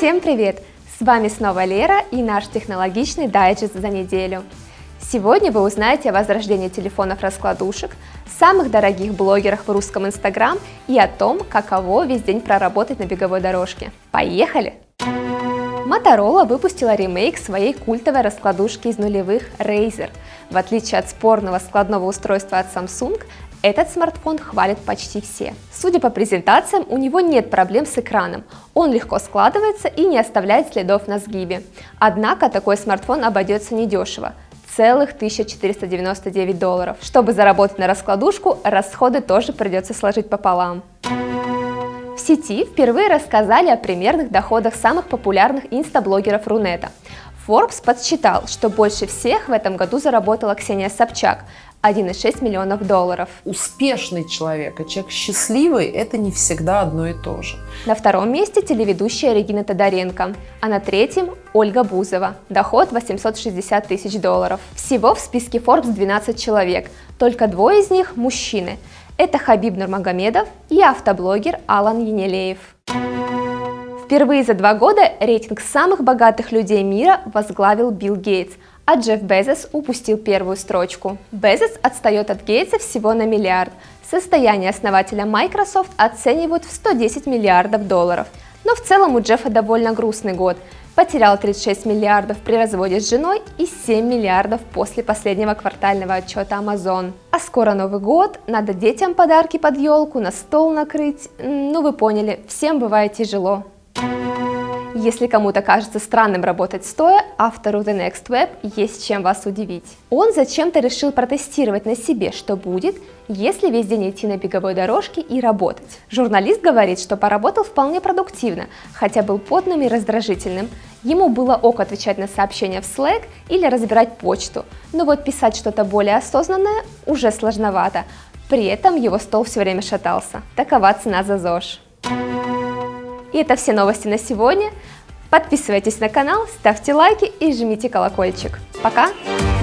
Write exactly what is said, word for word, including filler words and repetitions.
Всем привет! С вами снова Лера и наш технологичный дайджест за неделю. Сегодня вы узнаете о возрождении телефонов-раскладушек, самых дорогих блогерах в русском Инстаграм и о том, каково весь день проработать на беговой дорожке. Поехали! Motorola выпустила ремейк своей культовой раскладушки из нулевых Razr. В отличие от спорного складного устройства от Samsung, этот смартфон хвалят почти все. Судя по презентациям, у него нет проблем с экраном, он легко складывается и не оставляет следов на сгибе. Однако такой смартфон обойдется недешево – целых тысяча четыреста девяносто девять долларов. Чтобы заработать на раскладушку, расходы тоже придется сложить пополам. В сети впервые рассказали о примерных доходах самых популярных инстаблогеров Рунета. Forbes подсчитал, что больше всех в этом году заработала Ксения Собчак – один и шесть миллионов долларов. Успешный человек и человек счастливый – это не всегда одно и то же. На втором месте телеведущая Регина Тодоренко, а на третьем – Ольга Бузова. Доход восемьсот шестьдесят тысяч долларов. Всего в списке Forbes двенадцать человек, только двое из них – мужчины. Это Хабиб Нурмагомедов и автоблогер Алан Енилеев. Впервые за два года рейтинг самых богатых людей мира возглавил Билл Гейтс, а Джефф Безос упустил первую строчку. Безос отстает от Гейтса всего на миллиард. Состояние основателя Microsoft оценивают в сто десять миллиардов долларов. Но в целом у Джеффа довольно грустный год. Потерял тридцать шесть миллиардов при разводе с женой и семь миллиардов после последнего квартального отчета Amazon. А скоро Новый год, надо детям подарки под елку, на стол накрыть. Ну вы поняли, всем бывает тяжело. Если кому-то кажется странным работать стоя, автору The Next Web есть чем вас удивить. Он зачем-то решил протестировать на себе, что будет, если весь день идти на беговой дорожке и работать. Журналист говорит, что поработал вполне продуктивно, хотя был потным и раздражительным. Ему было ок отвечать на сообщения в Slack или разбирать почту, но вот писать что-то более осознанное уже сложновато. При этом его стол все время шатался. Такова цена за ЗОЖ. И это все новости на сегодня. Подписывайтесь на канал, ставьте лайки и жмите колокольчик. Пока!